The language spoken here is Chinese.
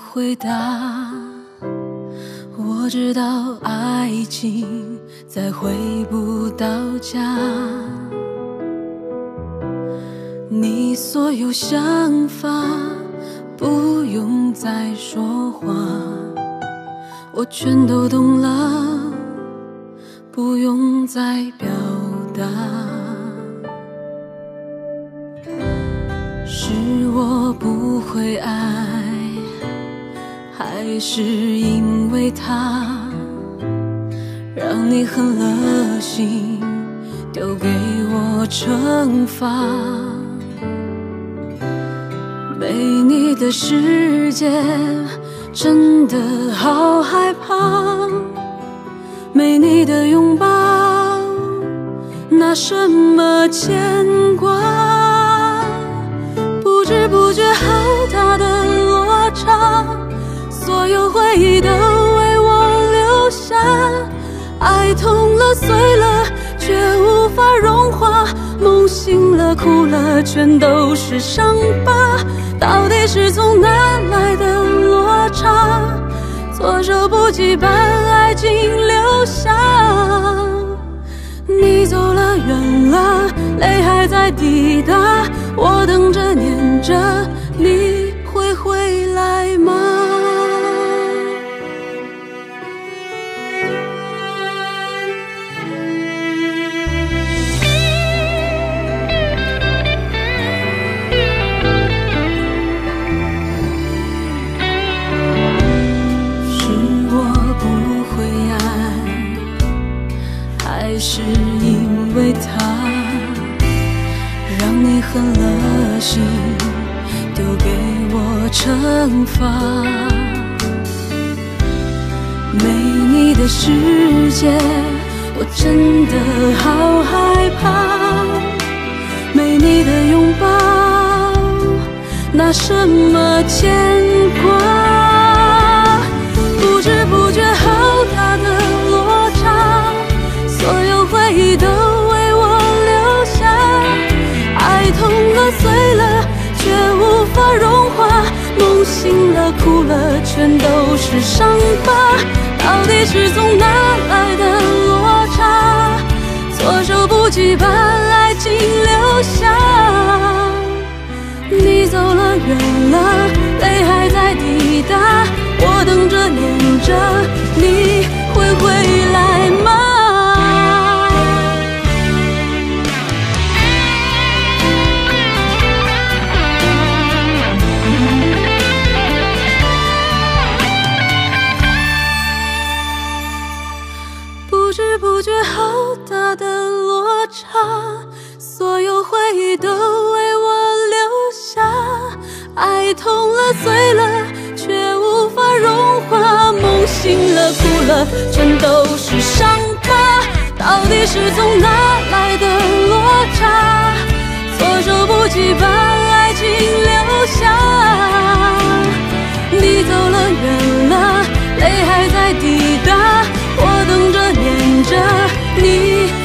回答。我知道爱情再回不到家，你所有想法不用再说话，我全都懂了，不用再表达。是我不会爱，还是因为他让你狠了心，丢给我惩罚？没你的世界真的好害怕，没你的拥抱拿什么牵挂？不知不觉好大的落差，所有回忆都为我留下，爱痛了碎了却无法融化，梦醒了哭了全都是伤疤，到底是从哪来的落差？措手不及把爱情留下，你走了远了，泪还在滴答，我等着念着你会回来吗？是因为他让你狠了心，丢给我惩罚？没你的世界我真的好害怕，没你的拥抱拿什么牵挂？不知不觉好大的落差，所有回忆都为我留下，爱痛了碎了却无法融化，梦醒了哭了全都是伤疤，到底是从哪来的落差？措手不及把爱情留下，你走了远了，泪还在滴答，我等着念着你会回来吗？不知不觉好大的落差，所有回忆都为我留下，爱痛了碎了却无法融化，梦醒了哭了全都是伤疤，到底是从哪来的落差？措手不及把爱情留下，你走了远了，泪还在滴答，我等着念着你